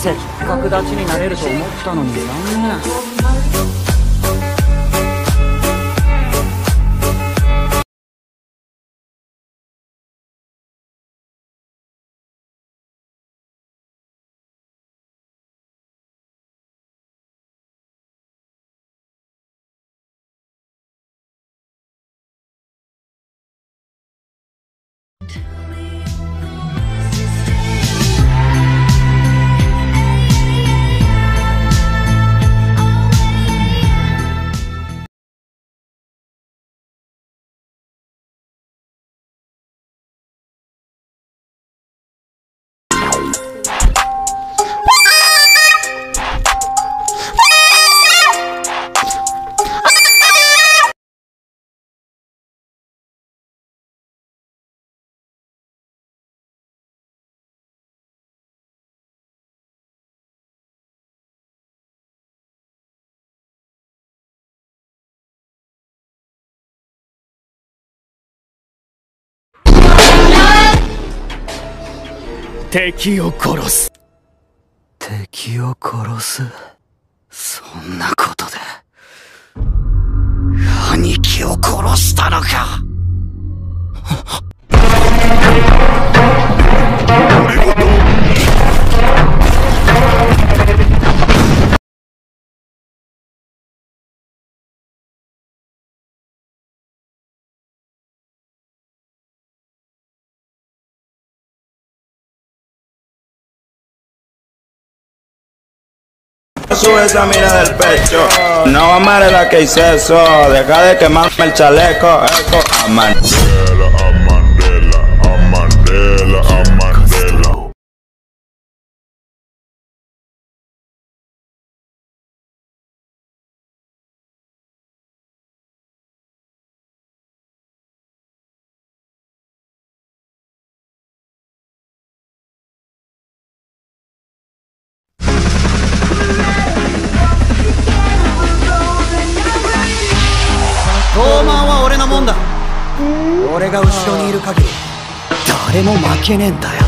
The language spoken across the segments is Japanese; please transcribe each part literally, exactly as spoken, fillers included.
せっかくダチになれると思ったのに残念。 敵を殺す。 敵を殺す。そんなことで兄貴を殺したのか。 俺ごと Sube esa mira del pecho. No amaré la que hice eso. Deja de quemarme el chaleco. Eco a Mandela, a Mandela, a Mandela, a Mandela. Tomanは俺のもんだ。俺が後ろにいる限り誰も負けねえんだよ。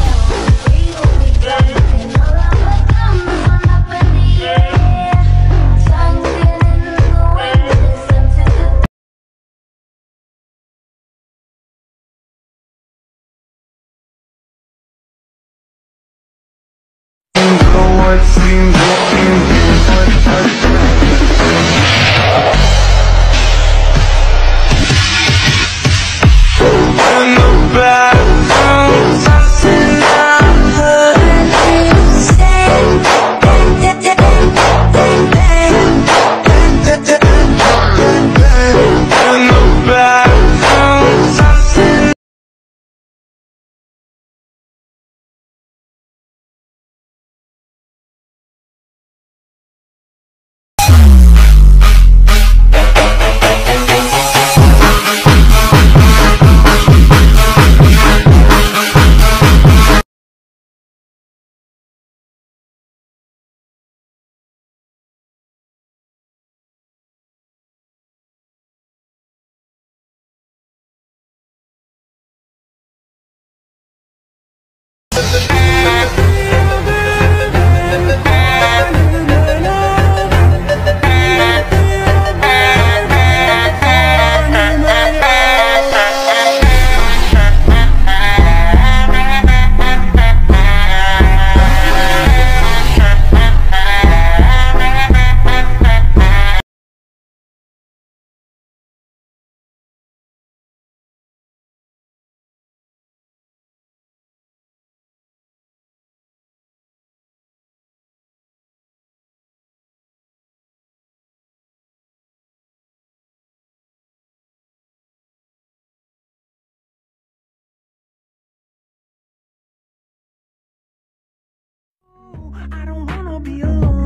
I don't wanna be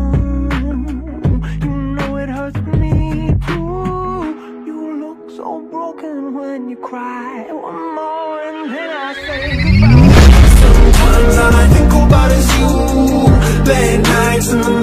alone. You know it hurts me too. You look so broken when you cry. One more and then I say goodbye. So one all I think about is you. Late nights in the